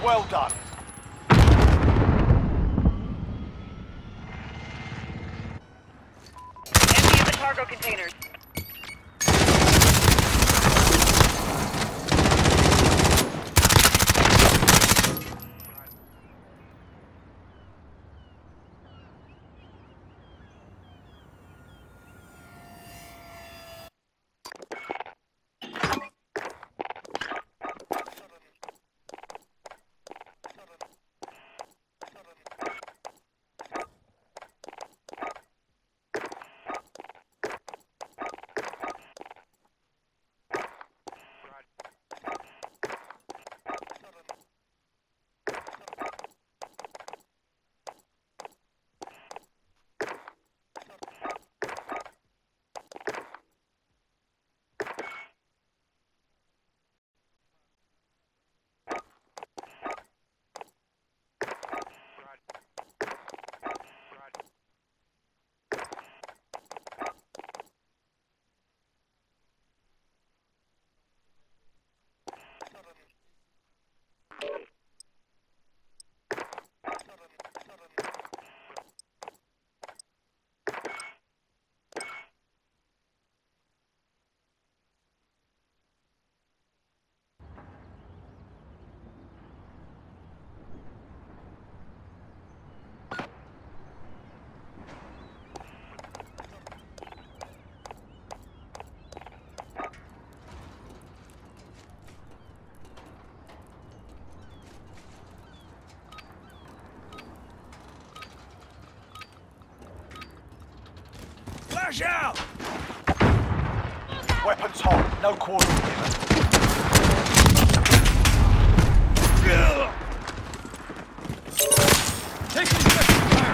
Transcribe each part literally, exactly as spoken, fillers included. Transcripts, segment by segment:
Well done. Empty the cargo containers. Flash out! Weapons hot, no quarter given. Taking effective fire!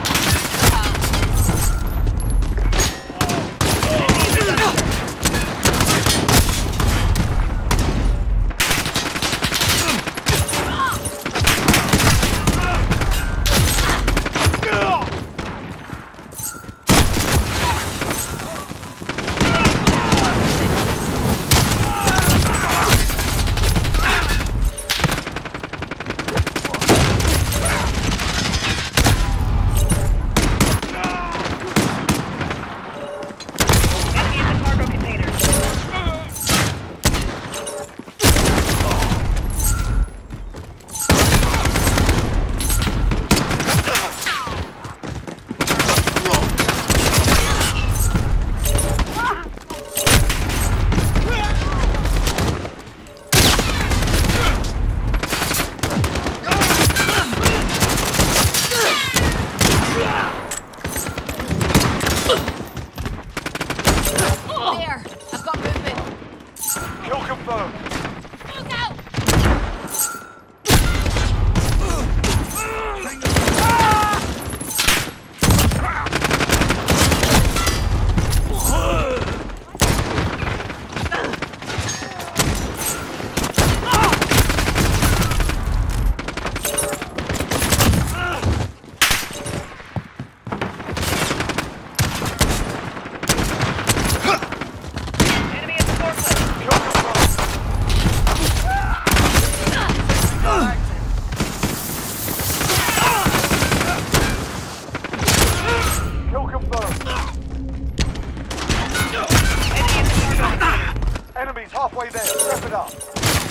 Enemies halfway there, step it up.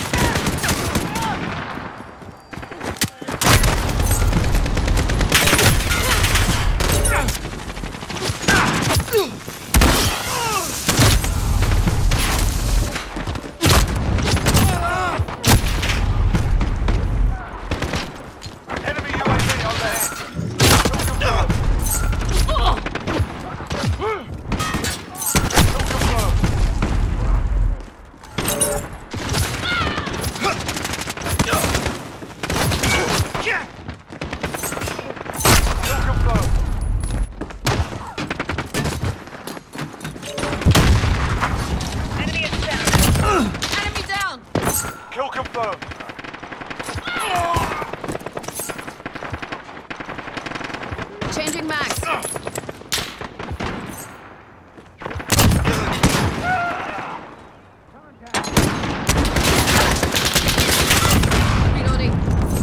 Kill confirmed. Changing max. Reloading.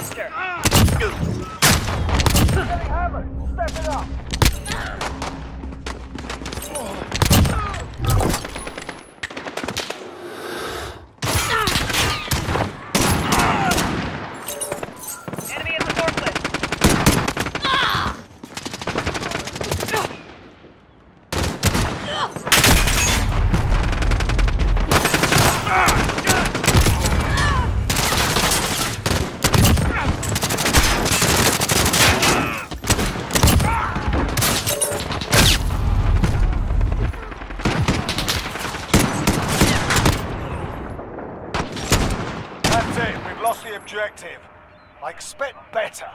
faster. Hammer, step it up. Enemy at the forklift. That's it, we've lost the objective. I expect better.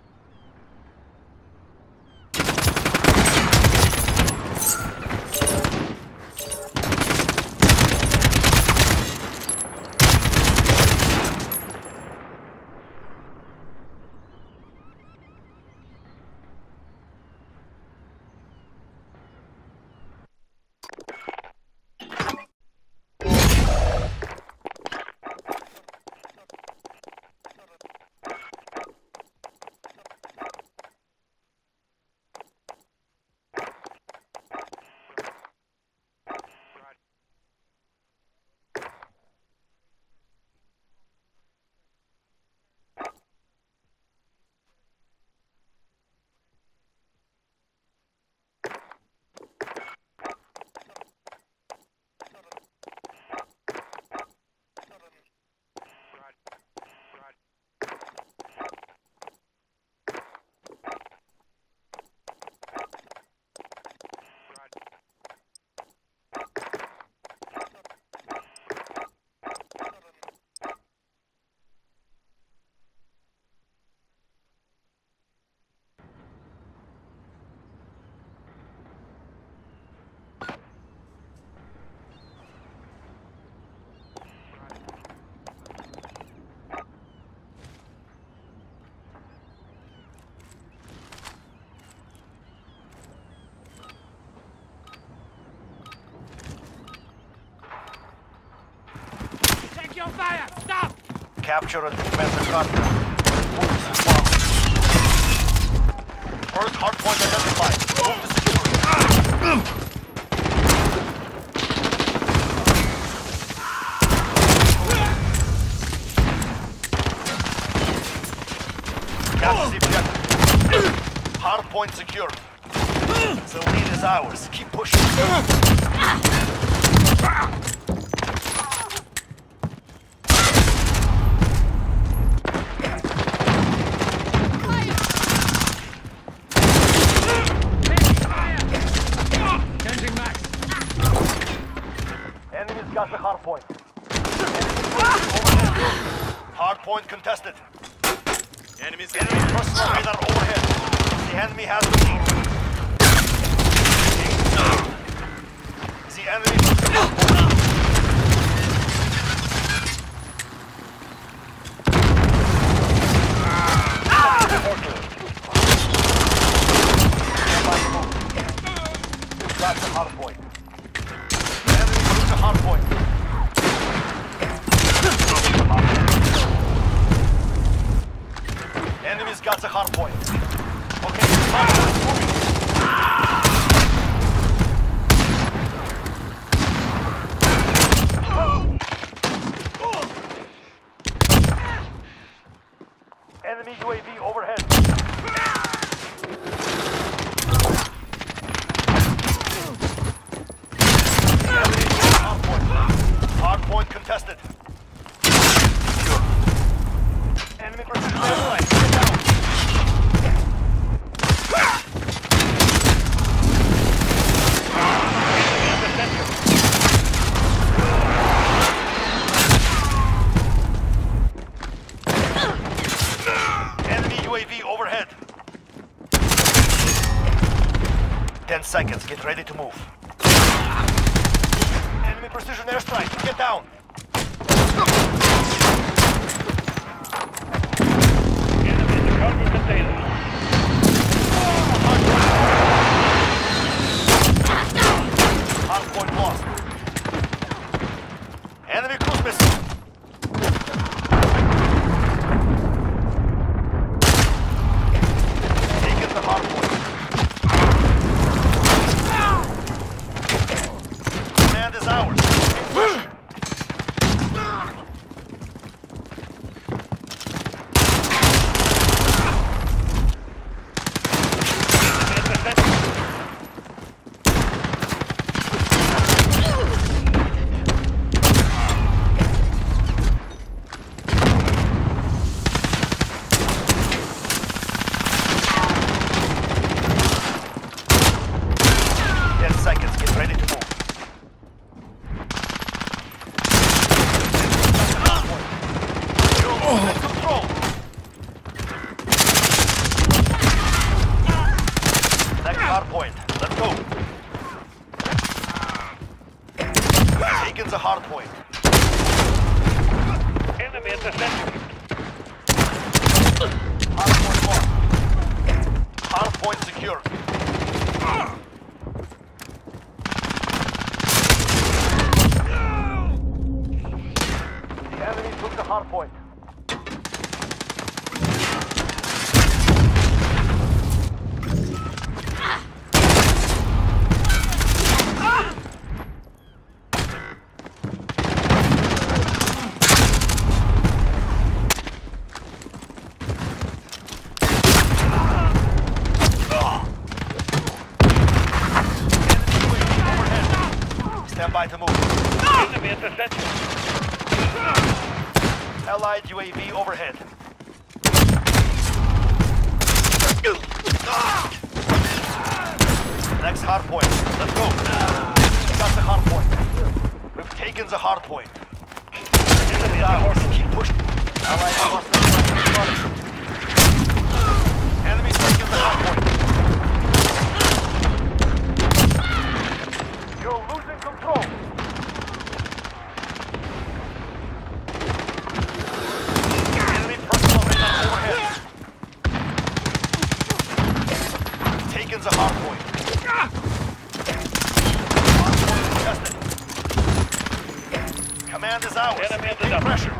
Your fire! Stop! Capture and defend the contact. Move as fast. First hardpoint identified. Move to secure. Capture the objective. Hardpoint secured. The lead is ours. Keep pushing. Got the hard point. Hard point contested. Enemies, enemy personal radar overhead. The enemy has the lead. The enemy personal got the hard point. Hard point. Enemies got the hard point. Okay, hard point moving. Enemy U A V overhead. Hardpoint contested. Sure. Enemy precision airstrike. Get down. Enemy in the center. Enemy U A V overhead. Ten seconds. Get ready to move. Enemy precision airstrike. Get down. Enemy in the cargo container. Hardpoint lost. Enemy cruise missile. hard point. Enemy at the center. Hard point marked. Hard point secure. The enemy took the hard point. Stand by to move. Enemy at the center. Allied U A V overhead. Next hard point. Let's go. Got the hard point. We've taken the hard point. Enemy down. Keep pushing. Allied lost the front. Enemy's taking the hard point. You're losing control. Enemy personal radar overhead. Taken the hard point. Hard point contested. Command is ours. Enemy at the Take dump. pressure.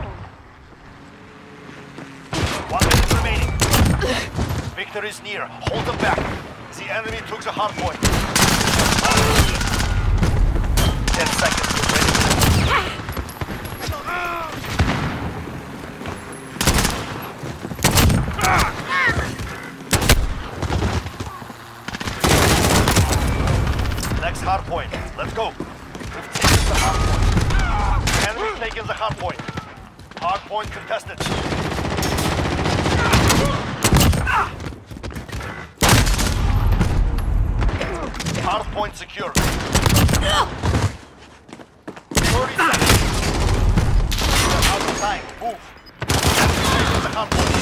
One minute remaining. Victory is near. Hold them back. The enemy took the hard point. Ten seconds. Ready. Next hard point. Let's go. We've taken the hard point. Enemy's taken the hard point. Hard point contested. Hard point secure. thirty seconds. We're out of time. Move. Taking the hard point.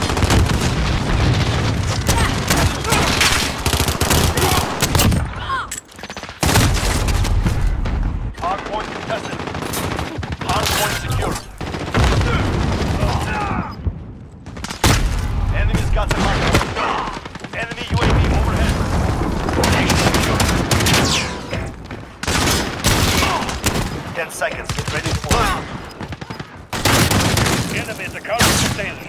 Hard point contested. Hard point secure. Enemy's got the hard point. Enemy U A V overhead. Ten seconds. Get ready to move. Enemy at the cargo containers.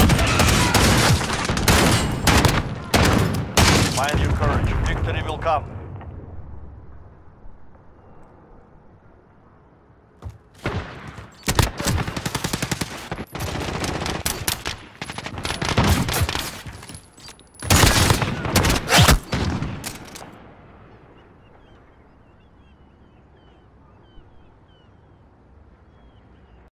Mind your courage. Victory will come.